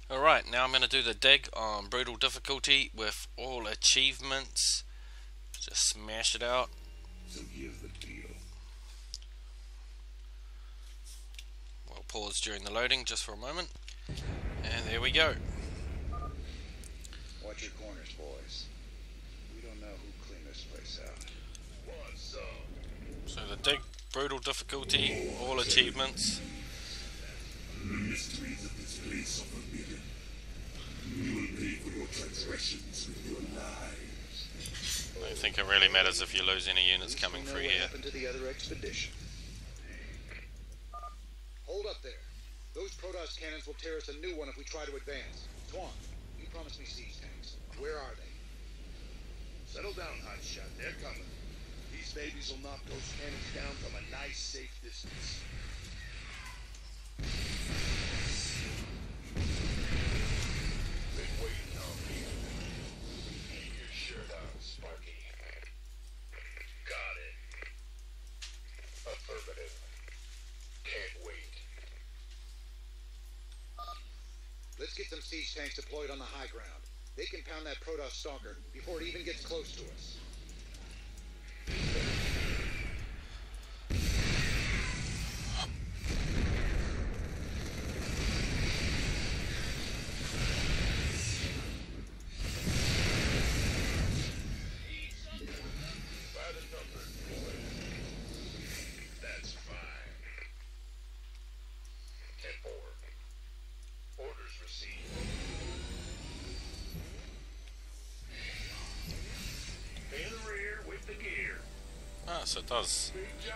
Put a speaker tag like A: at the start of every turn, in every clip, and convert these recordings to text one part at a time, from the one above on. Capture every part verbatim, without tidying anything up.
A: Alright, now I'm going to do the dig on brutal difficulty with all achievements. Just smash it out.
B: So here's the deal.
A: We'll pause during the loading just for a moment. And there we go.
C: Watch your corners, boys. We don't know who cleaned this place out. What's up?
A: So the dig, brutal difficulty, all achievements.
B: The mysteries of this place are forbidden. You will pay for your transgressions with your lives.
A: I don't think it really matters if you lose any units coming through
C: What
A: here.
C: happened to the other expedition? Hold up there. Those Protoss cannons will tear us a new one if we try to advance. Swan, you promised me siege tanks. Where are they? Settle down, hotshot. They're coming. These babies will knock those cannons down from a nice, safe distance. Been waiting on you. Keep your shirt on, Sparky. Got it. Affirmative. Can't wait. Let's get some siege tanks deployed on the high ground. They can pound that Protoss stalker before it even gets close to us. That's fine. ten four. Orders received. In the rear with the gear.
A: Ah, so it does.
C: Big job.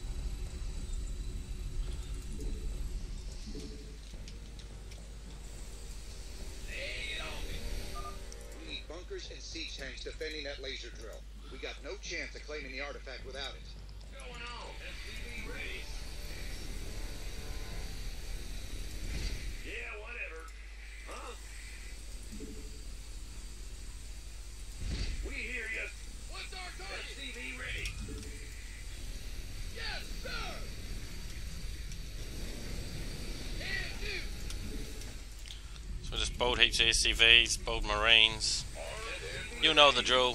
C: We need bunkers and siege tanks defending that laser drill. We got no chance of claiming the artifact without it. Going on. S C V ready. Yeah, whatever. Huh? We hear you. What's our target? S C V ready. Yes, sir. Can do.
A: So just bold heaps of S C Vs, bold Marines. You know the drill.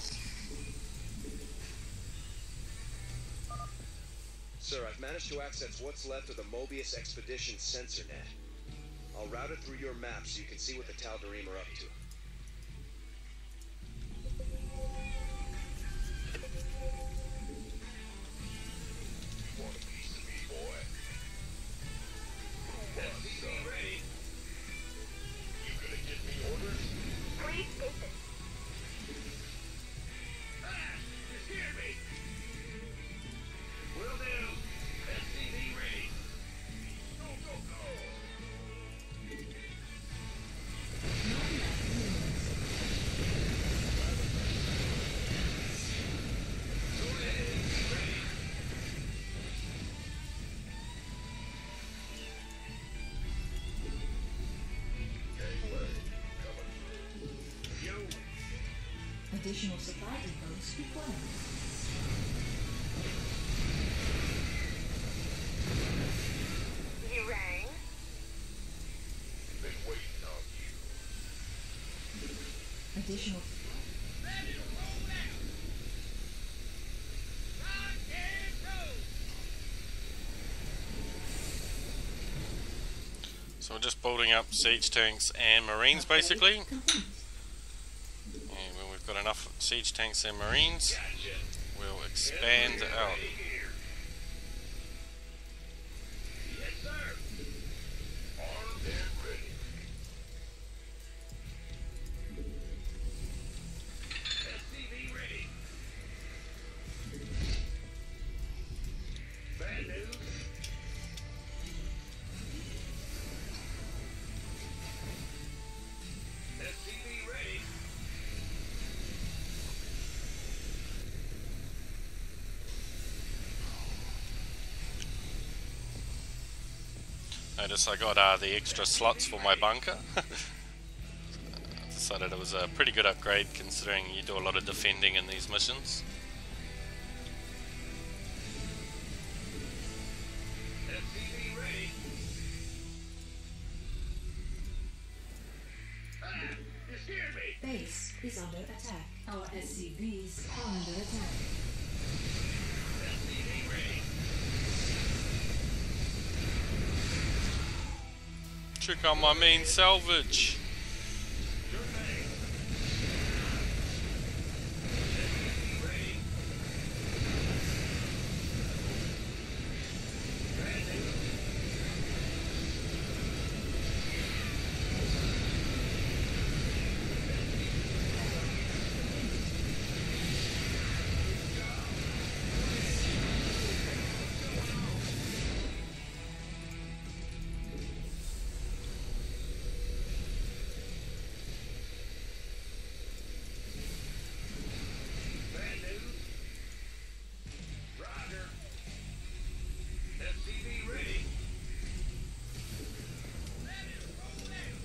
D: Sir, I've managed to access what's left of the Mobius Expedition sensor net. I'll route it through your map so you can see what the Tal'Darim are up to.
C: Want a piece of me, boy? S C V ready. You gonna give me orders?
E: Please state this.
C: Ah! You scared me! Will do. S C V ready. Go, go, go! Go ahead. Ready. Gateway. Coming through. Yo!
F: Additional supply depots required.
E: You rang?
C: Been waiting on you.
F: Additional
E: Ready to roll out. Rock and roll.
A: So we're just building up siege tanks and Marines basically.
F: complete.
A: And when we've got enough siege tanks and Marines,
C: Gotcha.
A: we'll expand out.
C: Ready here. Yes, sir. Armed and ready. S C V ready. Bad news. S C V ready.
A: Notice I got uh, the extra slots for my bunker. I decided it was a pretty good upgrade considering you do a lot of defending in these missions.
C: S C V ready.
B: hear me?
F: Base is under attack. Our S C Vs are under attack.
B: S C V ready.
A: Check out my main salvage.
B: Your name. S C V ready. Brand new. Brand new. Roger. S C V ready.
E: Ready to roll out.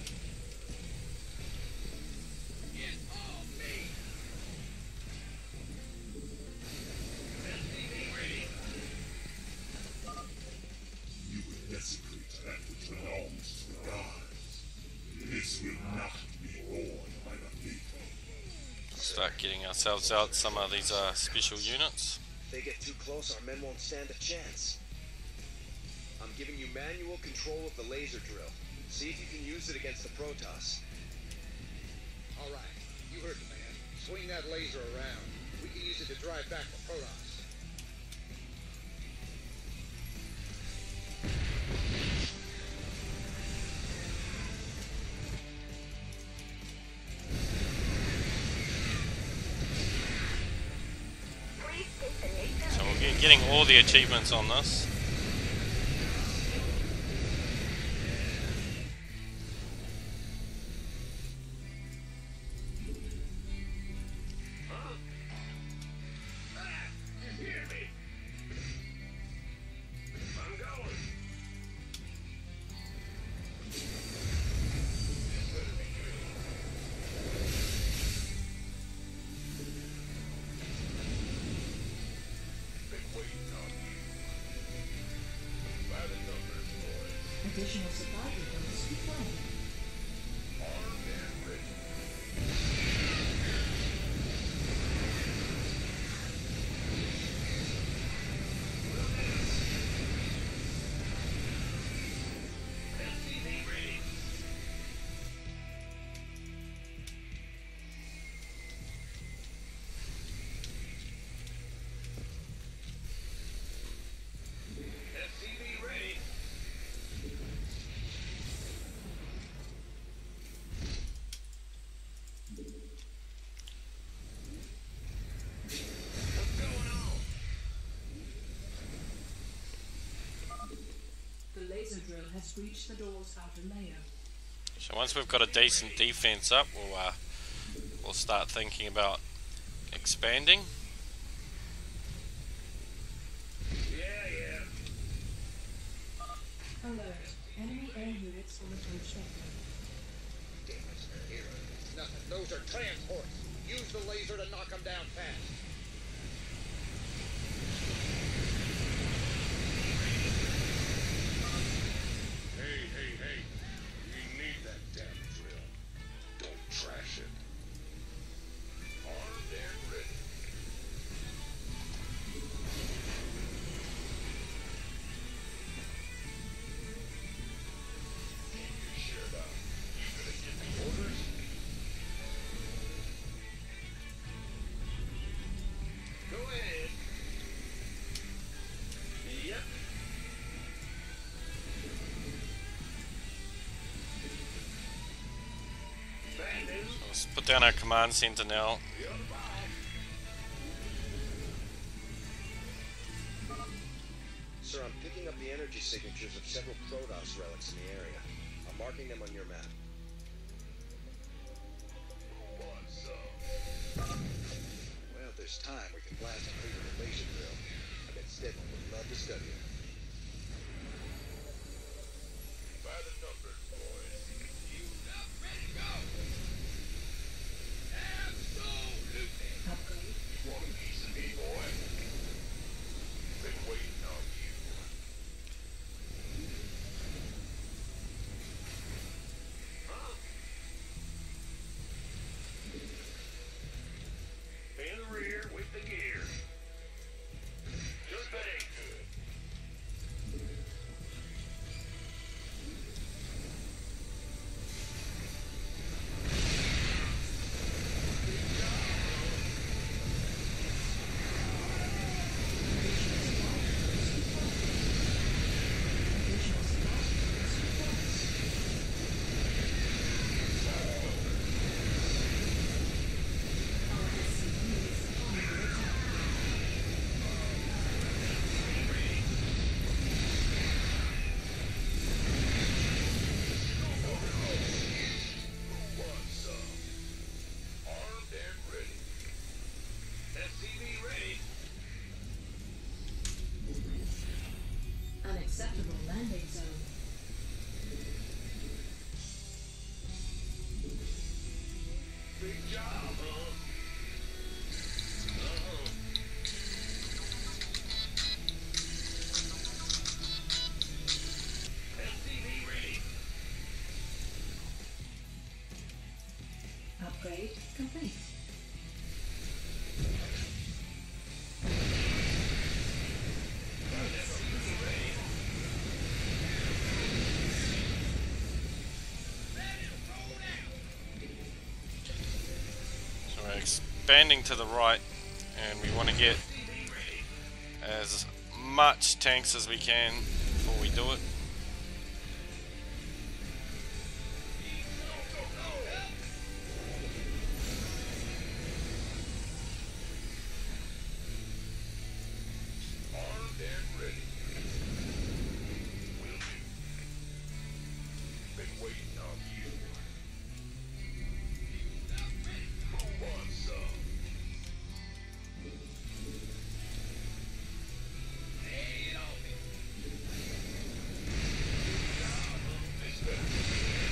E: It's all me.
B: S C V ready. You will desecrate that which belongs to the gods. This will not be borne by the people.
A: Start getting ourselves out some of these uh, special units.
D: If they get too close, our men won't stand a chance. I'm giving you manual control of the laser drill. See if you can use it against the Protoss.
C: All right, you heard the man. Swing that laser around. We can use it to drive back the Protoss.
E: Please take the laser.
A: So we're get- getting all the achievements on this.
B: Huh? Ah, you hear me? I'm going. This better be good. Been waiting on you. By the numbers, boys.
F: Additional supply depots required.
B: Armed and ready. S C V ready. S C V ready. What's going on?
F: The laser drill has breached the door's outer layer.
A: So once we've got a decent defense up, we'll uh, we'll start thinking about expanding.
B: Yeah, yeah.
F: Alert. Enemy air units will approach Vector.
C: Damn it, here. Nothing. Those are transports. Use the laser to knock them down fast.
B: Hey, hey, hey. We need that damn drill. Don't trash it. Armed and ready. You sure about you gonna give me orders? Go ahead. Yep. Bad news.
A: Let's put down our command center now.
B: You're the boss.
D: Sir, I'm picking up the energy signatures of several Protoss relics in the area. I'm marking them on your map.
B: What's up?
C: Well, if there's time, we can blast them through with a laser drill. I bet Stedman would love to study it.
B: By the numbers, boys.
E: You up, ready to go. Absolutely.
F: Upgrade.
B: Want a piece of me, boy? Been waiting on you. Huh?
F: Upgrade complete.
A: So we're expanding to the right, and we want to get as much tanks as we can before we do it.
B: Armed and ready. Will do. Been waiting on you. Move on, son.
E: Lay it on me.
B: This better be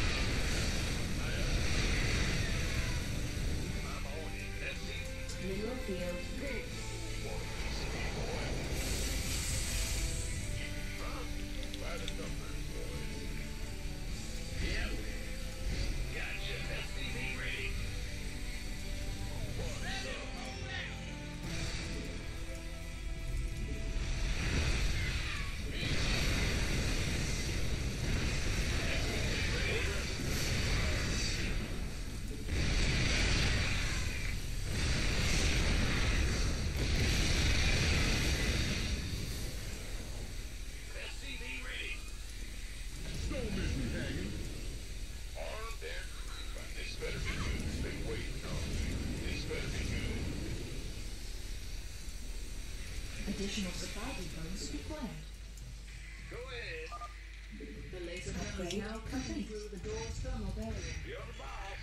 B: I'm on it. That's it.
F: Mineral field.
B: Want a piece of me, boy? Huh? By the numbers, boys.
E: Yep. Gotcha. S C V ready.
B: Move on,
E: Let it
B: son.
E: roll out. S C V ready.
B: Don't leave me hanging. Armed and ready. This better be good. Been waiting on you. This better be good.
F: Additional supply depots required.
E: Go ahead.
F: The laser gun is now complete. Through the door's thermal barrier.
B: You're the boss.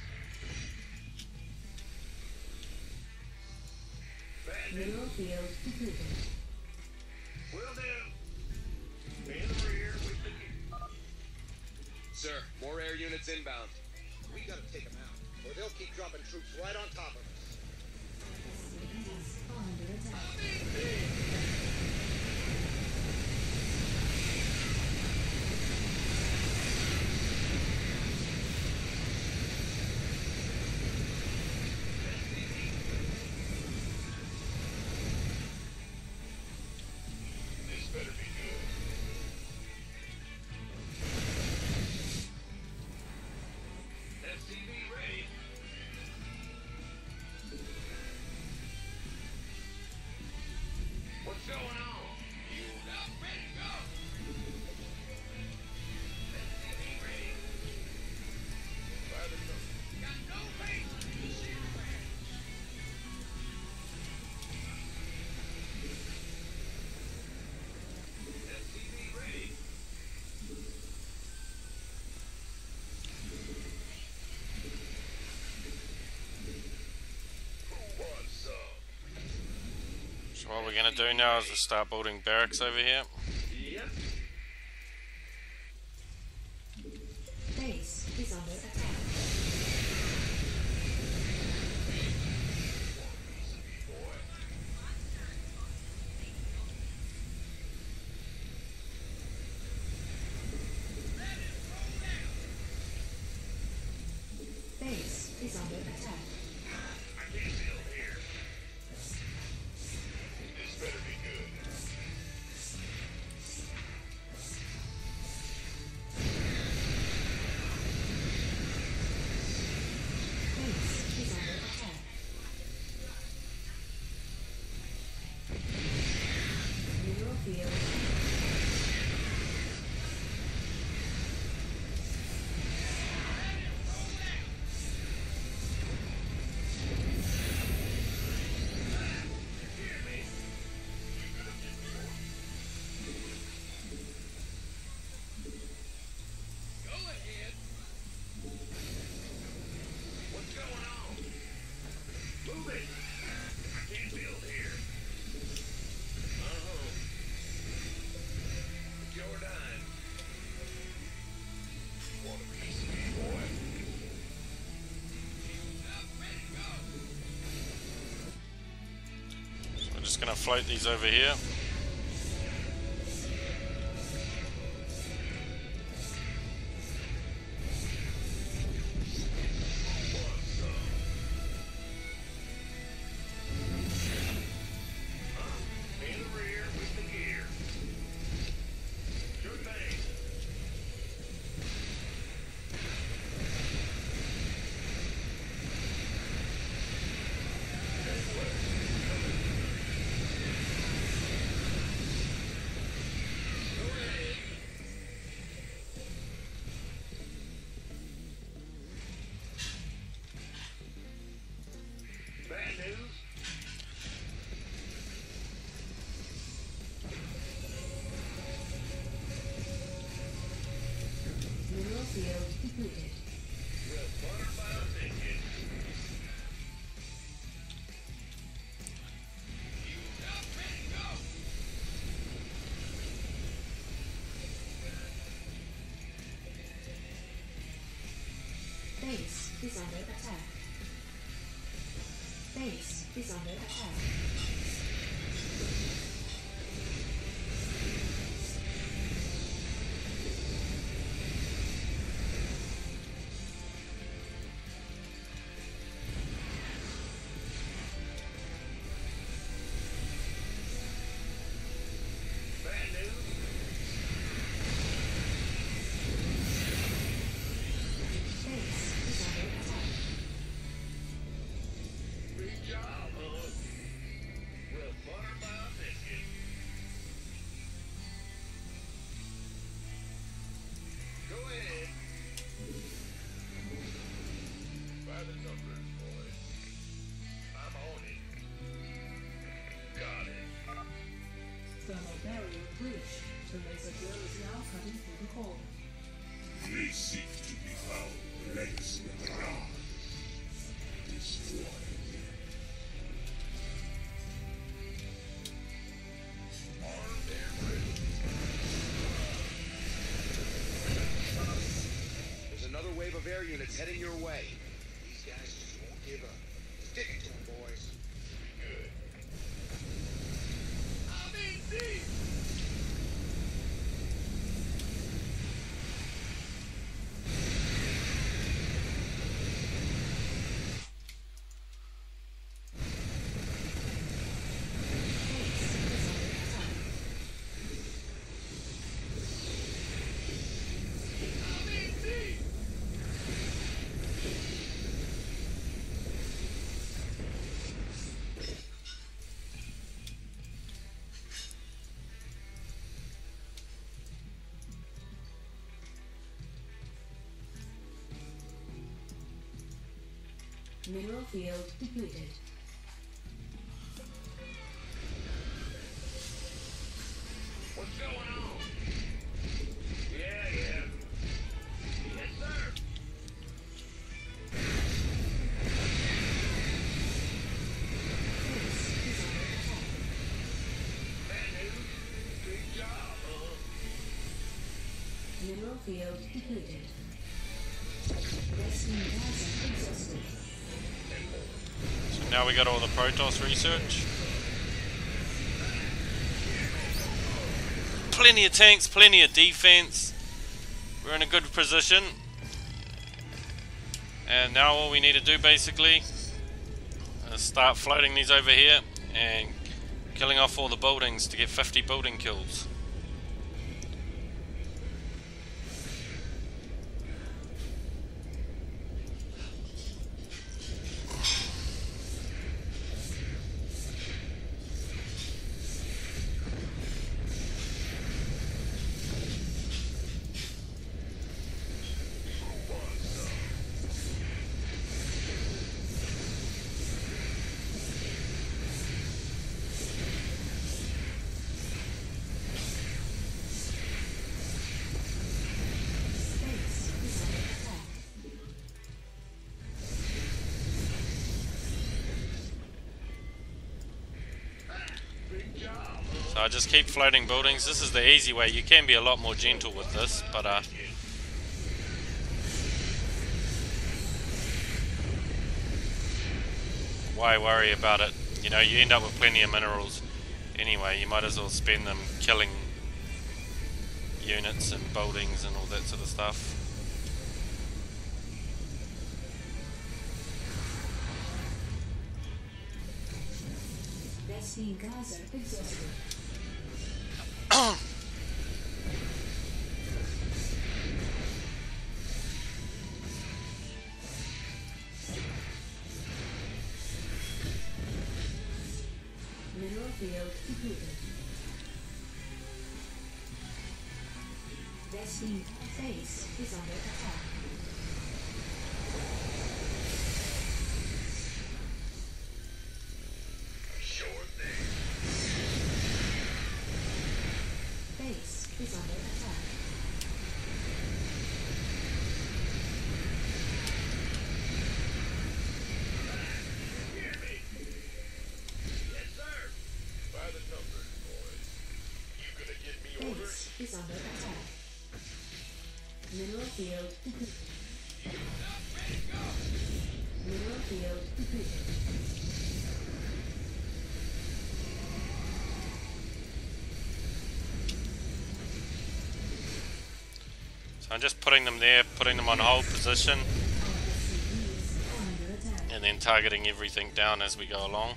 B: Bandit.
F: Mineral field depleted.
B: Will do. Be in the rear with the gear.
D: Sir, more air units inbound.
C: We gotta take them out, or they'll keep dropping troops right on top of us.
F: Cities are under attack.
B: This better be good.
E: S C V ready.
B: What's going on?
E: You up, ready to go. S C V ready.
B: By the numbers.
E: Got no patience. Shit back. S C V ready.
B: Who wants some?
A: So what we're going to do now is we start building barracks over here.
B: Yep.
F: Base is under attack.
B: Boy.
F: Base is under attack.
B: I can't build here. This better be good.
F: Base is under attack. Mineral field.
E: Go ahead.
B: What's going on? Move it. I can't build here. Uh-huh. It's your dime. Want a piece of me, boy?
E: Up, ready to go.
A: So we're just going to float these over here.
B: Who wants some?
F: Base is under attack. Base is under attack. Thermal barrier breached. The laser drill is now cutting through the core.
B: They seek to devour legacy of the Ra. Destroy them. Armed and ready.
D: There's another wave of air units heading your way.
C: These guys just won't give up. Stick it to them, boys.
B: Good.
E: I'm in deep. I'm in deep.
F: Mineral field depleted.
E: What's going on? Yeah, yeah. Yes, sir.
F: Base is under attack.
E: Bad news. Big job, huh?
F: Mineral field depleted. Resting gas exhausted.
A: So now we got all the Protoss research. Plenty of tanks, plenty of defense. We're in a good position. And now all we need to do basically is start floating these over here and killing off all the buildings to get fifty building kills.
F: Base is under attack.
E: Big job, huh?
A: So I just keep floating buildings. This is the easy way. You can be a lot more gentle with this, but uh, why worry about it? You know, you end up with plenty of minerals anyway. You might as well spend them killing units and buildings and all that sort of stuff.
F: Resting gas exhausted. Mineral field depleted. Resting base is under attack.
B: Sure thing.
F: Base is under attack.
E: Hear me? Yes, sir.
B: By the numbers, boys. You gonna get me orders?
F: Base is under attack. Mineral field depleted.
E: Not ready
F: field completed.
A: So I'm just putting them there, putting them on hold position,
F: R S C Vs are under attack.
A: and then targeting everything down as we go along.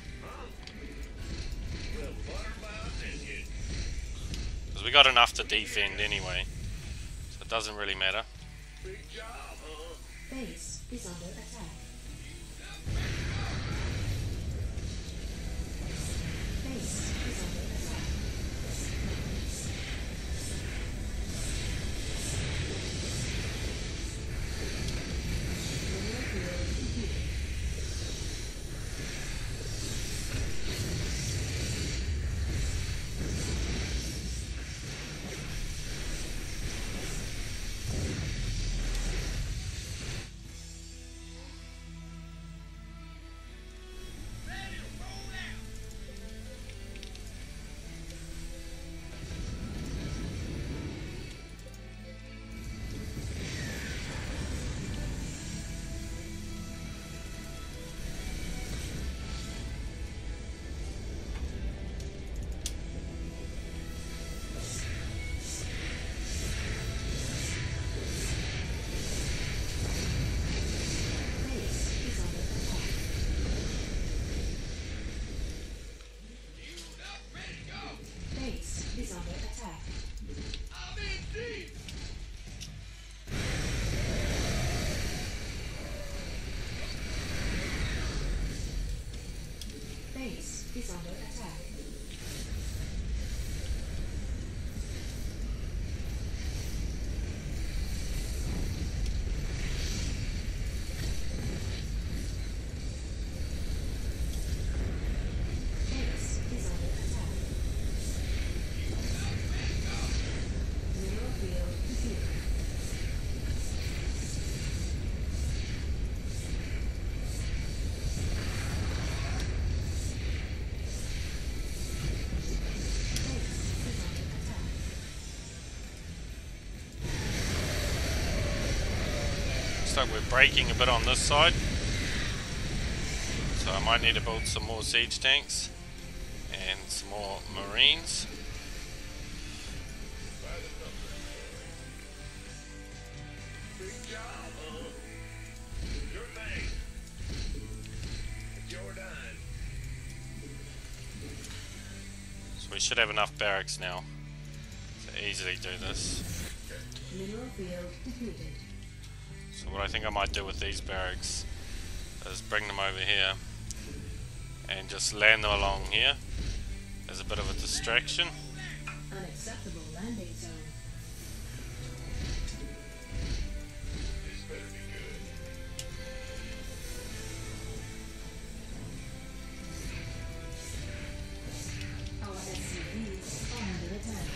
E: Well, fire my attention.
A: Because we got enough to defend anyway, so it doesn't really matter.
E: Big job, huh?
F: Base is under attack. Base is under attack. Mineral field completed. Base is under attack. Base is under attack.
E: I'm in deep.
F: Base is under attack. Base is under attack. Mineral field completed. Base is under attack.
A: Looks like we're breaking a bit on this side, so I might need to build some more siege tanks and some more marines.
E: Big job, huh? Your thing. It's your dime.
A: So we should have enough barracks now to easily do this.
F: Mineral field completed.
A: So what I think I might do with these barracks is bring them over here and just land them along here as a bit of a distraction.
F: Unacceptable landing zone.
E: This better be good.
F: Our S C Vs are under attack.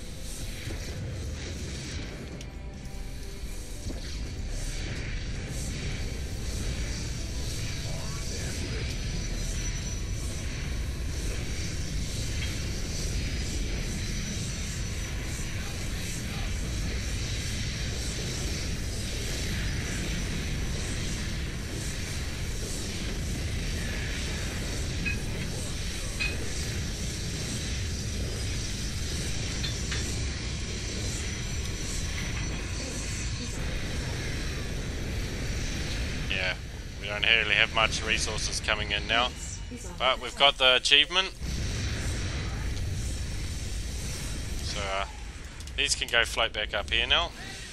A: Yeah, we don't really have much resources coming in now,
F: Base is under
A: but we've
F: attack.
A: got the achievement. So uh, these can go float back up here now.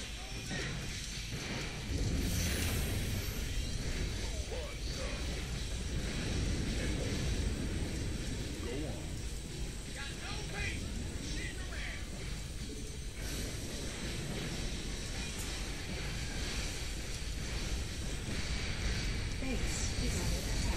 F: Base is under attack.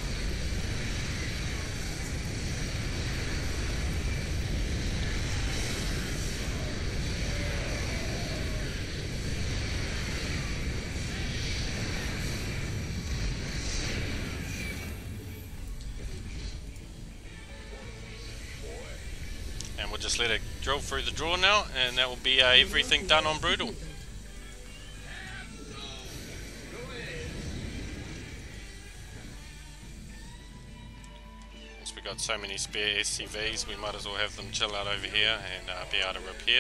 A: And we'll just let it drill through the draw now, and that will be uh, everything done on Brutal. got so many spare S C Vs, we might as well have them chill out over here and uh, be able to repair.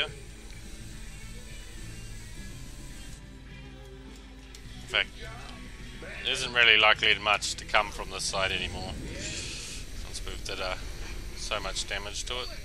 A: In fact, there isn't really likely much to come from this side anymore, since we've did uh, so much damage to it.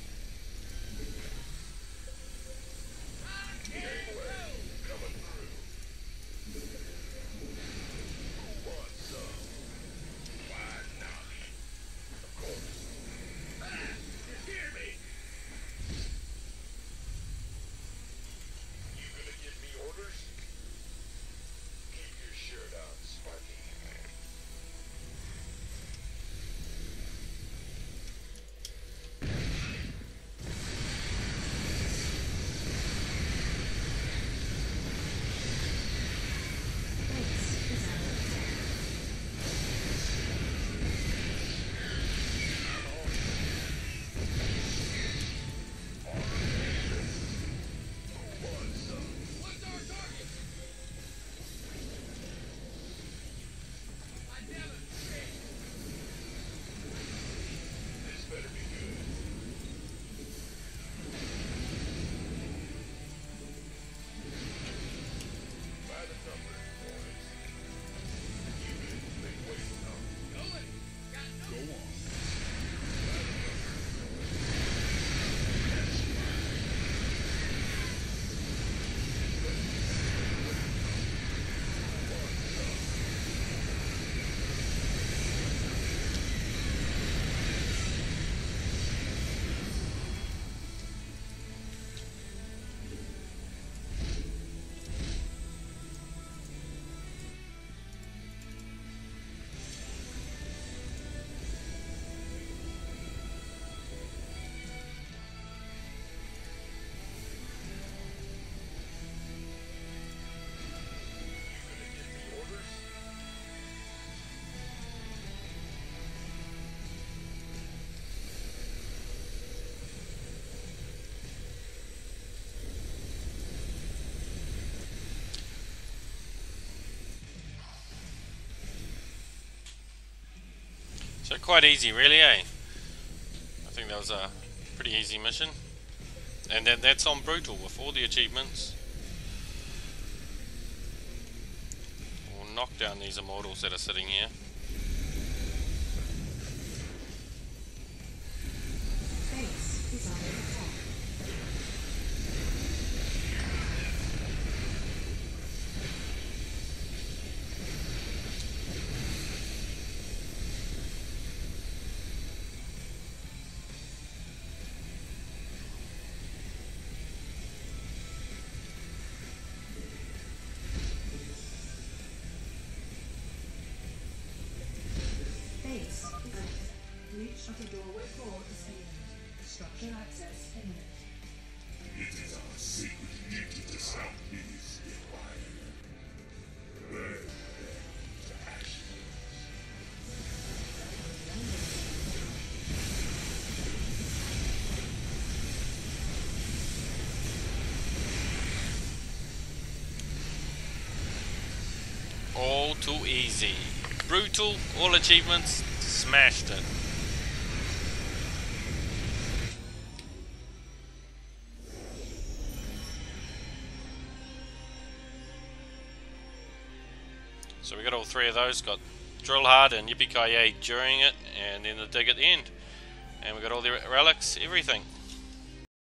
A: So quite easy really, eh? I think that was a pretty easy mission. And then that's on Brutal with all the achievements. We'll knock down these immortals that are sitting here.
F: Base is under attack. Base is active. Reach of the doorway core is imminent. Structure access imminent.
B: It is our sacred duty to stop these required. Burn them to ashes.
A: All too easy. Brutal, all achievements, smashed it. So we got all three of those, got Drill Hard and Yippee-ki-yay during it, and then the dig at the end. And we got all the relics, everything.